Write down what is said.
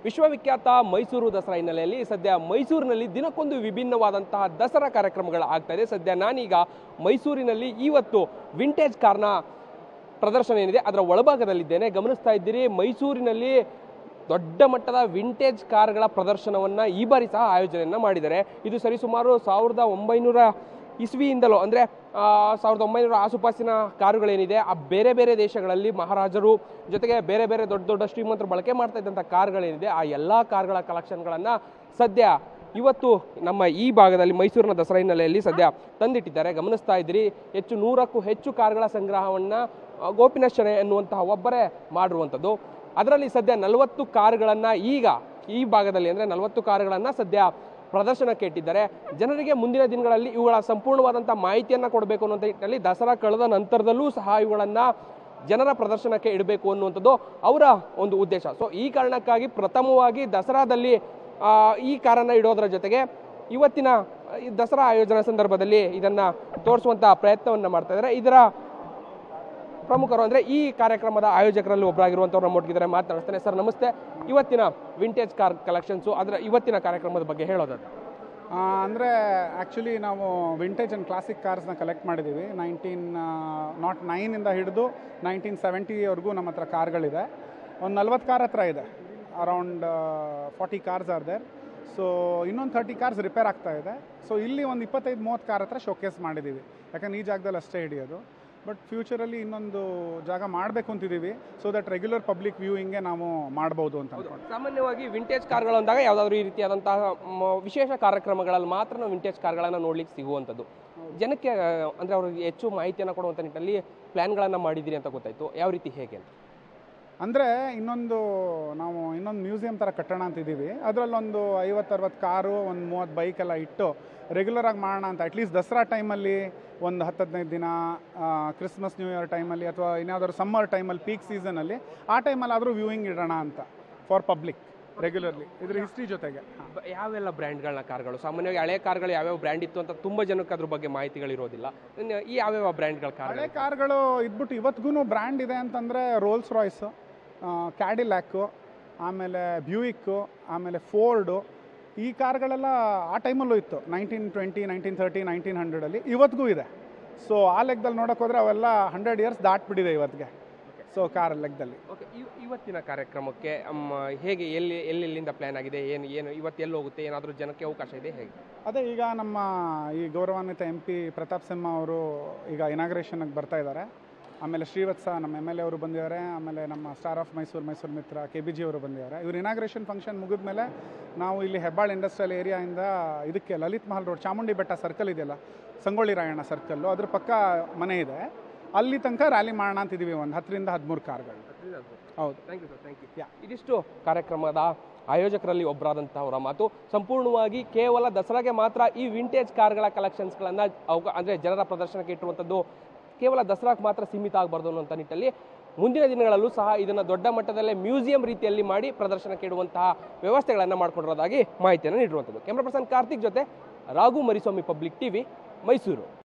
ವಿಶ್ವವಿಖ್ಯಾತ ಮೈಸೂರು ದಸರಾ ಹಿನ್ನೆಲೆಯಲ್ಲಿ ಸದ್ಯ ಮೈಸೂರಿನಲ್ಲಿ ದಿನಕ್ಕೊಂದು ವಿಭಿನ್ನವಾದಂತಹ ದಸರಾ ಕಾರ್ಯಕ್ರಮಗಳು ಆಗ್ತಾ ಇದೆ. ಸದ್ಯ ನಾನೀಗ ಮೈಸೂರಿನಲ್ಲಿ ಇವತ್ತು ವಿಂಟೇಜ್ ಕಾರ್ನ ಪ್ರದರ್ಶನ ಏನಿದೆ ಅದರ ಒಳಭಾಗದಲ್ಲಿದ್ದೇನೆ. ಗಮನಿಸ್ತಾ ಇದ್ದೀರಿ, ಮೈಸೂರಿನಲ್ಲಿ ದೊಡ್ಡ ಮಟ್ಟದ ವಿಂಟೇಜ್ ಕಾರ್ಗಳ ಪ್ರದರ್ಶನವನ್ನು ಈ ಬಾರಿ ಸಹ ಆಯೋಜನೆಯನ್ನು ಮಾಡಿದ್ದಾರೆ. ಇದು ಸರಿಸುಮಾರು 1900 ಇಸ್ವಿಯಿಂದಲೂ ಅಂದರೆ 1900 ಆಸುಪಾಸಿನ ಕಾರುಗಳೇನಿದೆ ಆ ಬೇರೆ ಬೇರೆ ದೇಶಗಳಲ್ಲಿ ಮಹಾರಾಜರು ಜೊತೆಗೆ ಬೇರೆ ಬೇರೆ ದೊಡ್ಡ ದೊಡ್ಡ ಶ್ರೀಮಂತರು ಬಳಕೆ ಮಾಡ್ತಾ ಇದ್ದಂಥ ಕಾರುಗಳೇನಿದೆ ಆ ಎಲ್ಲ ಕಾರ್ಗಳ ಕಲೆಕ್ಷನ್ಗಳನ್ನು ಸದ್ಯ ಇವತ್ತು ನಮ್ಮ ಈ ಭಾಗದಲ್ಲಿ ಮೈಸೂರಿನ ದಸರಾ ಹಿನ್ನೆಲೆಯಲ್ಲಿ ಸದ್ಯ ತಂದಿಟ್ಟಿದ್ದಾರೆ. ಗಮನಿಸ್ತಾ ಇದ್ದೀರಿ, 100ಕ್ಕೂ ಹೆಚ್ಚು ಕಾರ್ಗಳ ಸಂಗ್ರಹವನ್ನು ಗೋಪಿನಾಥ್ ಶೆಣೈ ಎನ್ನುವಂತಹ ಒಬ್ಬರೇ ಮಾಡಿರುವಂಥದ್ದು. ಅದರಲ್ಲಿ ಸದ್ಯ 40 ಕಾರುಗಳನ್ನು ಈಗ ಈ ಭಾಗದಲ್ಲಿ ಅಂದರೆ 40 ಕಾರುಗಳನ್ನು ಸದ್ಯ ಪ್ರದರ್ಶನಕ್ಕೆ ಇಟ್ಟಿದ್ದಾರೆ. ಜನರಿಗೆ ಮುಂದಿನ ದಿನಗಳಲ್ಲಿ ಇವುಗಳ ಸಂಪೂರ್ಣವಾದಂಥ ಮಾಹಿತಿಯನ್ನು ಕೊಡಬೇಕು ಅನ್ನುವಂಥ ನಿಟ್ಟಿನಲ್ಲಿ ದಸರಾ ಕಳೆದ ನಂತರದಲ್ಲೂ ಸಹ ಇವುಗಳನ್ನು ಜನರ ಪ್ರದರ್ಶನಕ್ಕೆ ಇಡಬೇಕು ಅನ್ನುವಂಥದ್ದು ಅವರ ಒಂದು ಉದ್ದೇಶ. ಸೊ ಈ ಕಾರಣಕ್ಕಾಗಿ ಪ್ರಥಮವಾಗಿ ದಸರಾದಲ್ಲಿ ಈ ಕಾರನ್ನು ಇಡೋದರ ಜೊತೆಗೆ ಇವತ್ತಿನ ದಸರಾ ಆಯೋಜನಾ ಸಂದರ್ಭದಲ್ಲಿ ಇದನ್ನು ತೋರಿಸುವಂಥ ಪ್ರಯತ್ನವನ್ನು ಮಾಡ್ತಾ ಇದ್ದಾರೆ. ಇದರ ಪ್ರಮುಖರು ಅಂದರೆ ಈ ಕಾರ್ಯಕ್ರಮದ ಆಯೋಜಕರಲ್ಲಿ ಒಬ್ಬರಾಗಿರುವಂಥವ್ರು ನಮ್ಮೊಟ್ಟಿಗಿದ್ದಾರೆ, ಮಾತನಾಡಿಸ್ತೇನೆ. ಸರ್ ನಮಸ್ತೆ. ಇವತ್ತಿನ ವಿಂಟೇಜ್ ಕಾರ್ ಕಲೆಕ್ಷನ್ಸು ಅದರ ಇವತ್ತಿನ ಕಾರ್ಯಕ್ರಮದ ಬಗ್ಗೆ ಹೇಳೋದಾದ್ರೆ ಅಂದರೆ ಆ್ಯಕ್ಚುಲಿ ನಾವು ವಿಂಟೇಜ್ ಆ್ಯಂಡ್ ಕ್ಲಾಸಿಕ್ ಕಾರ್ಸ್ನ ಕಲೆಕ್ಟ್ ಮಾಡಿದ್ದೀವಿ. 1909ಇಂದ ಹಿಡಿದು 1970ವರೆಗೂ ನಮ್ಮ ಹತ್ರ ಕಾರ್ಗಳಿದೆ. ಒಂದು 40 ಕಾರ್ ಹತ್ರ ಇದೆ. Around 40 cars are there. So ಇನ್ನೊಂದು 30 ಕಾರ್ಸ್ ರಿಪೇರ್ ಆಗ್ತಾ ಇದೆ. ಸೊ ಇಲ್ಲಿ ಒಂದು 25-30 ಕಾರ್ ಹತ್ರ ಶೋಕೇಸ್ ಮಾಡಿದ್ದೀವಿ. ಯಾಕಂದ್ರೆ ಈ ಜಾಗದಲ್ಲಿ ಅಷ್ಟೇ ಹಿಡಿಯೋದು. ಬಟ್ ಫ್ಯೂಚರಲ್ಲಿ ಇನ್ನೊಂದು ಜಾಗ ಮಾಡಬೇಕು ಅಂತಿದ್ದೀವಿ, ಸೊ ದಟ್ ರೆಗ್ಯುಲರ್ ಪಬ್ಲಿಕ್ ವ್ಯೂಯಿಂಗ್ಗೆ ನಾವು ಮಾಡ್ಬೋದು ಅಂತ. ಸಾಮಾನ್ಯವಾಗಿ ವಿಂಟೇಜ್ ಕಾರ್ಗಳು ಅಂದಾಗ ಯಾವುದಾದ್ರೂ ಈ ರೀತಿಯಾದಂತಹ ವಿಶೇಷ ಕಾರ್ಯಕ್ರಮಗಳಲ್ಲಿ ಮಾತ್ರ ನಾವು ವಿಂಟೇಜ್ ಕಾರ್ಗಳನ್ನು ನೋಡ್ಲಿಕ್ಕೆ ಸಿಗುವಂಥದ್ದು. ಜನಕ್ಕೆ ಅಂದರೆ ಅವ್ರಿಗೆ ಹೆಚ್ಚು ಮಾಹಿತಿಯನ್ನು ಕೊಡುವಂಥ ನಿಟ್ಟಿನಲ್ಲಿ ಪ್ಲ್ಯಾನ್ಗಳನ್ನು ಮಾಡಿದ್ದೀರಿ ಅಂತ ಗೊತ್ತಾಯಿತು. ಯಾವ ರೀತಿ ಹೇಗೆ ಅಂತ ಅಂದರೆ ಇನ್ನೊಂದು ಮ್ಯೂಸಿಯಂ ಥರ ಕಟ್ಟೋಣ ಅಂತಿದ್ದೀವಿ. ಅದರಲ್ಲೊಂದು 50-60 ಕಾರು, ಒಂದು 30 ಬೈಕ್ ಎಲ್ಲ ಇಟ್ಟು ರೆಗ್ಯುಲರಾಗಿ ಮಾಡೋಣ ಅಂತ. ಅಟ್ಲೀಸ್ಟ್ ದಸರಾ ಟೈಮಲ್ಲಿ ಒಂದು 10-15 ದಿನ, ಕ್ರಿಸ್ಮಸ್ ನ್ಯೂ ಇಯರ್ ಟೈಮಲ್ಲಿ ಅಥವಾ ಇನ್ಯಾವುದಾದ್ರು ಸಮ್ಮರ್ ಟೈಮಲ್ಲಿ ಪೀಕ್ ಸೀಸನಲ್ಲಿ ಆ ಟೈಮಲ್ಲಿ ಆದರೂ ವ್ಯೂಯಿಂಗ್ ಇಡೋಣ ಅಂತ ಫಾರ್ ಪಬ್ಲಿಕ್ ರೆಗ್ಯುಲರ್ಲಿ ಇದ್ರ ಹಿಸ್ಟ್ರಿ ಜೊತೆಗೆ. ಯಾವೆಲ್ಲ ಬ್ರ್ಯಾಂಡ್ಗಳನ್ನ ಕಾರ್ಗಳು ಸಾಮಾನ್ಯವಾಗಿ ಹಳೆ ಕಾರ್ಗಳು ಯಾವ್ಯಾವ ಬ್ರ್ಯಾಂಡ್ ಇತ್ತು ಅಂತ ತುಂಬ ಜನಕ್ಕೆ ಅದ್ರ ಬಗ್ಗೆ ಮಾಹಿತಿಗಳಿರೋದಿಲ್ಲ. ಈ ಯಾವ್ಯಾವ ಬ್ರ್ಯಾಂಡ್ಗಳ ಹಳೆ ಕಾರ್ಗಳು ಇದ್ಬಿಟ್ಟು ಇವತ್ತಿಗೂ ಬ್ರ್ಯಾಂಡ್ ಇದೆ ಅಂತಂದರೆ ರೋಲ್ಸ್ ರಾಯ್ಸು, ಕ್ಯಾಡಿಲ್ಯಾಕು, ಆಮೇಲೆ ಬ್ಯೂಯಿಕ್ಕು, ಆಮೇಲೆ ಫೋರ್ಡು, ಈ ಕಾರ್ಗಳೆಲ್ಲ ಆ ಟೈಮಲ್ಲೂ ಇತ್ತು. 1920, 1930, 1900ಅಲ್ಲಿ ಇವತ್ತಿಗೂ ಇದೆ. ಸೊ ಆ ಲೆಕ್ಕದಲ್ಲಿ ನೋಡೋಕೆ ಹೋದರೆ ಅವೆಲ್ಲ 100 ಇಯರ್ಸ್ ದಾಟ್ಬಿಟ್ಟಿದೆ ಇವತ್ತಿಗೆ. ಸೊ ಕಾರ್ ಲೆಕ್ಕದಲ್ಲಿ. ಓಕೆ, ಇವತ್ತಿನ ಕಾರ್ಯಕ್ರಮಕ್ಕೆ ಹೇಗೆ ಎಲ್ಲಿಂದ ಪ್ಲ್ಯಾನ್ ಆಗಿದೆ, ಏನು ಇವತ್ತು ಎಲ್ಲಿ ಹೋಗುತ್ತೆ, ಏನಾದರೂ ಜನಕ್ಕೆ ಅವಕಾಶ ಇದೆ ಹೇಗೆ? ಅದೇ ಈಗ ನಮ್ಮ ಈ ಗೌರವಾನ್ವಿತ MP ಪ್ರತಾಪ್ ಸಿಂಹ ಅವರು ಈಗ ಇನಾಗ್ರೇಷನ್ಗೆ ಬರ್ತಾ ಇದ್ದಾರೆ. ಆಮೇಲೆ ಶ್ರೀವತ್ಸ ನಮ್ಮ MLA ಅವರು ಬಂದಿದ್ದಾರೆ. ಆಮೇಲೆ ನಮ್ಮ star of Mysuru Mitra KBG ಅವರು ಬಂದಿದ್ದಾರೆ. ಇವರು ಇನಾಗ್ರೇಷನ್ ಫಂಕ್ಷನ್ ಮುಗಿದ ಮೇಲೆ ನಾವು ಇಲ್ಲಿ ಹೆಬ್ಬಾಳ್ ಇಂಡಸ್ಟ್ರಿಯಲ್ ಏರಿಯಾಯಿಂದ ಇದಕ್ಕೆ ಲಲಿತ್ ಮಹಲ್ ರೋಡ್, ಚಾಮುಂಡಿ ಬೆಟ್ಟ ಸರ್ಕಲ್ ಇದೆಯಲ್ಲ, ಸಂಗೊಳ್ಳಿ ರಾಯಣ್ಣ ಸರ್ಕಲ್ಲು, ಅದ್ರ ಪಕ್ಕ ಮನೆ ಇದೆ, ಅಲ್ಲಿ ತನಕ ರ್ಯಾಲಿ ಮಾಡೋಣ ಅಂತಿದ್ದೀವಿ. ಒಂದು 10-13 ಕಾರ್ಗಳು. ಹೌದು. Thank you. ಇದಿಷ್ಟು ಕಾರ್ಯಕ್ರಮದ ಆಯೋಜಕರಲ್ಲಿ ಒಬ್ಬರಾದಂಥವರ ಮಾತು. ಸಂಪೂರ್ಣವಾಗಿ ಕೇವಲ ದಸರಾಗೆ ಮಾತ್ರ ಈ ವಿಂಟೇಜ್ ಕಾರ್ಗಳ ಕಲೆಕ್ಷನ್ಸ್ಗಳನ್ನು ಅಂದರೆ ಜನರ ಪ್ರದರ್ಶನಕ್ಕೆ ಇಟ್ಟುವಂಥದ್ದು ಕೇವಲ ದಸರಾಕ್ಕೆ ಮಾತ್ರ ಸೀಮಿತ ಆಗಬಾರ್ದು ಅನ್ನುವಂಥ ನಿಟ್ಟಲ್ಲಿ ಮುಂದಿನ ದಿನಗಳಲ್ಲೂ ಸಹ ಇದನ್ನು ದೊಡ್ಡ ಮಟ್ಟದಲ್ಲೇ ಮ್ಯೂಸಿಯಂ ರೀತಿಯಲ್ಲಿ ಮಾಡಿ ಪ್ರದರ್ಶನಕ್ಕೆ ಇಡುವಂತಹ ವ್ಯವಸ್ಥೆಗಳನ್ನು ಮಾಡಿಕೊಂಡಿರೋದಾಗಿ ಮಾಹಿತಿಯನ್ನು ನೀಡಿರುವಂಥದ್ದು. ಕ್ಯಾಮ್ರಾ ಪರ್ಸನ್ ಕಾರ್ತಿಕ್ ಜೊತೆ ರಾಘು ಮರಿಸ್ವಾಮಿ, ಪಬ್ಲಿಕ್ TV, ಮೈಸೂರು.